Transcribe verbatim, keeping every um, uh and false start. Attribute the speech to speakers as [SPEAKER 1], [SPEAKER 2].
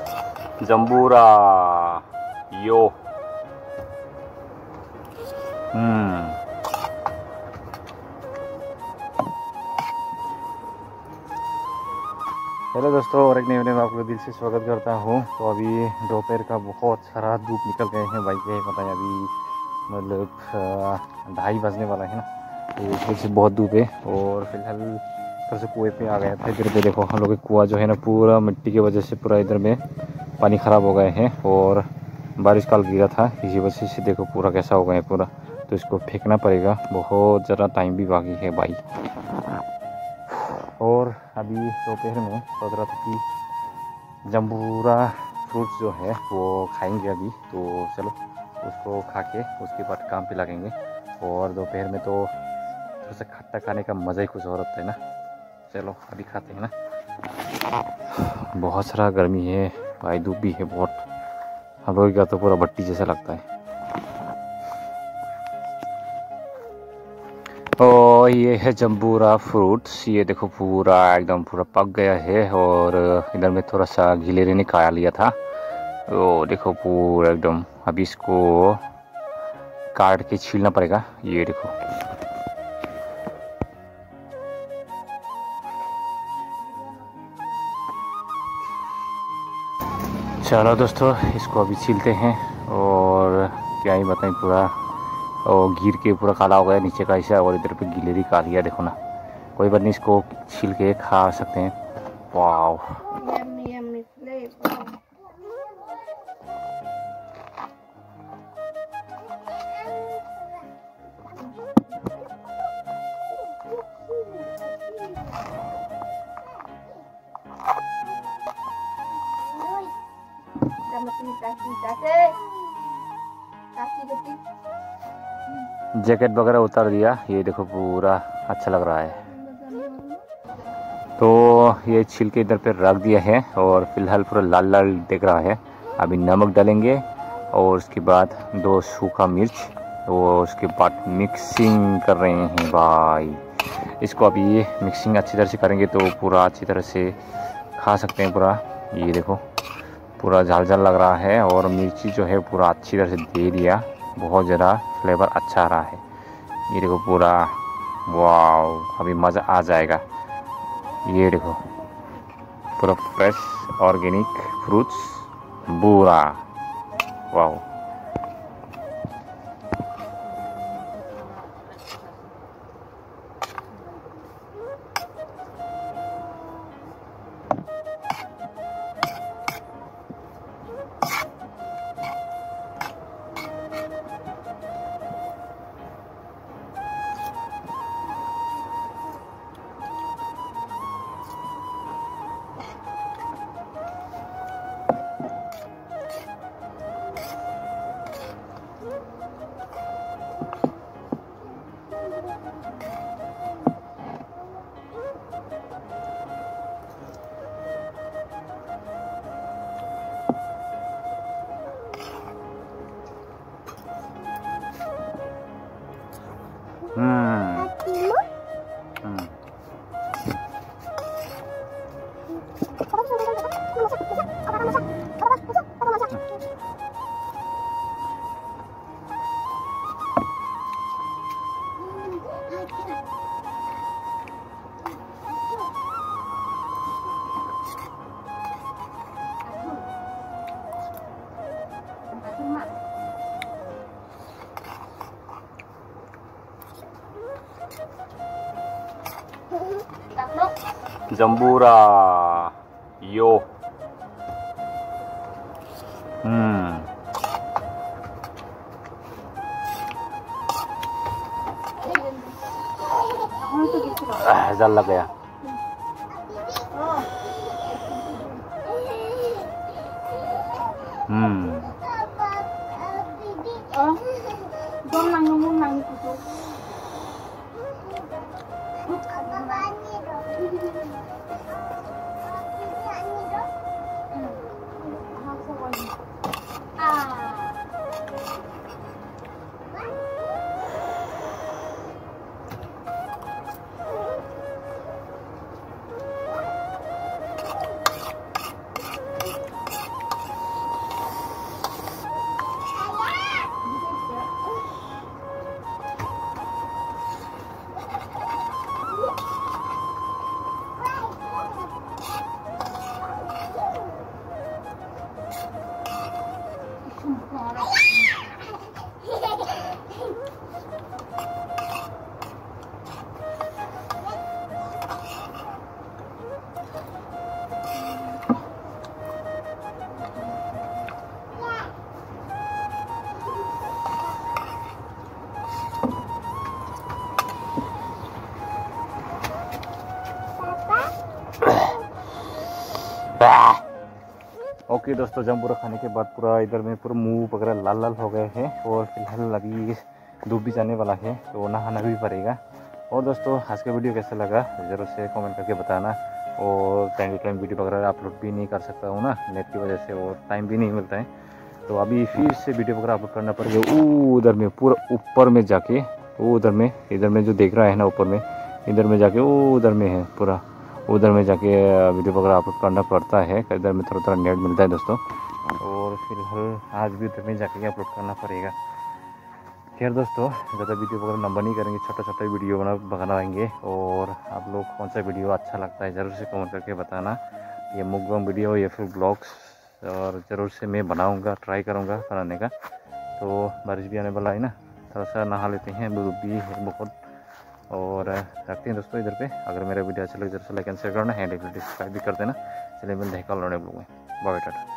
[SPEAKER 1] जंबूरा यो। हम्म hello दोस्तों, और एक नए वीडियो में आपको दिल से स्वागत करता हूँ। तो अभी दोपहर का बहुत सारा धूप निकल गए हैं भाई, क्या पता है अभी मतलब ढाई बजने वाला है ना, तो इसमें से बहुत धूप है। और फिलहाल घर से कुएँ पे आ गया था। इधर पे देखो हम लोग का कुआं जो है ना, पूरा मिट्टी की वजह से पूरा इधर में पानी ख़राब हो गए हैं। और बारिश कल गिरा था, इसी वजह से देखो पूरा कैसा हो गया है पूरा। तो इसको फेंकना पड़ेगा, बहुत ज़रा टाइम भी बाकी है भाई। और अभी दोपहर में सोच रहा था कि जंबूरा फ्रूट्स जो है वो खाएंगे अभी। तो चलो उसको खा के उसके बाद काम पे लगेंगे। और दोपहर में तो थोड़ा सा खट्टा खाने का मज़ा ही कुछ और होता है ना। चलो अभी खाते हैं ना। बहुत सारा गर्मी है भाई, धूप भी है बहुत। हम लोग का तो पूरा भट्टी जैसा लगता है। और ये है जंबूरा फ्रूट्स, ये देखो पूरा एकदम पूरा पक गया है। और इधर में थोड़ा सा गीले रहने का लिया था, तो देखो पूरा एकदम। अभी इसको काट के छीलना पड़ेगा, ये देखो। चलो दोस्तों, इसको अभी छीलते हैं। और क्या ही बताएं, पूरा और गिर के पूरा काला हो गया नीचे का हिस्सा। और इधर पे गिलेरी काली है, देखो ना। कोई बात नहीं, इसको छील के खा सकते हैं। वाव, जैकेट वगैरह उतार दिया, ये देखो पूरा अच्छा लग रहा है। तो ये छील के इधर पे रख दिया है। और फिलहाल पूरा लाल लाल दिख रहा है। अभी नमक डालेंगे और उसके बाद दो सूखा मिर्च, और उसके बाद मिक्सिंग कर रहे हैं भाई। इसको अभी मिक्सिंग अच्छी तरह से करेंगे तो पूरा अच्छी तरह से खा सकते हैं पूरा। ये देखो पूरा झाल झाल लग रहा है। और मिर्ची जो है पूरा अच्छी तरह से दे दिया, बहुत ज़्यादा फ्लेवर अच्छा आ रहा है। ये देखो पूरा, वाव, अभी मज़ा आ जाएगा। ये देखो पूरा फ्रेश ऑर्गेनिक फ्रूट्स बूरा, वाव। हम्म हम्म जंबूरा यो। हम्म जल लग गया। हम्म ओके दोस्तों, जम्बूरा खाने के बाद पूरा इधर में पूरा मुंह वगैरह लाल लाल हो गए हैं और फिलहाल अभी धूप भी जाने वाला है तो नहाना भी पड़ेगा। और दोस्तों, आज का वीडियो कैसा लगा ज़रूर से कमेंट करके बताना। और टाइम टू टाइम वीडियो वगैरह अपलोड भी नहीं कर सकता हूँ ना, नेट की वजह से, और टाइम भी नहीं मिलता है। तो अभी फिर से वीडियो वगैरह अपलोड करना पड़ेगा। वो उधर में पूरा ऊपर में जाके, वो उधर में, इधर में जो देख रहा है ना ऊपर में, इधर में जाके, वो उधर में है पूरा, उधर में जाके वीडियो वगैरह अपलोड करना पड़ता है। इधर में थोड़ा थोड़ा नेट मिलता है दोस्तों, और फिलहाल आज भी उधर में जाके अपलोड करना पड़ेगा। खैर दोस्तों, ज़्यादा वीडियो वगैरह लंबा नहीं करेंगे, छोटा छोटा वीडियो बना बनाएंगे। और आप लोग कौन सा वीडियो अच्छा लगता है ज़रूर से कमेंट करके बताना, ये मुकबंग वीडियो या फिर ब्लॉग्स, और ज़रूर से मैं बनाऊंगा, ट्राई करूंगा बनाने का। तो बारिश भी आने वाला है ना, थोड़ा सा नहा लेते हैं, धूप भी है बहुत। और रखते हैं दोस्तों इधर पे। अगर मेरा वीडियो अच्छा लगे जरूर से लाइक एंड शेयर करना है, डेफिनेटली सब्सक्राइब भी कर देना। चलिए मिलते हैं कल नए ब्लॉग में। बाय टाटा।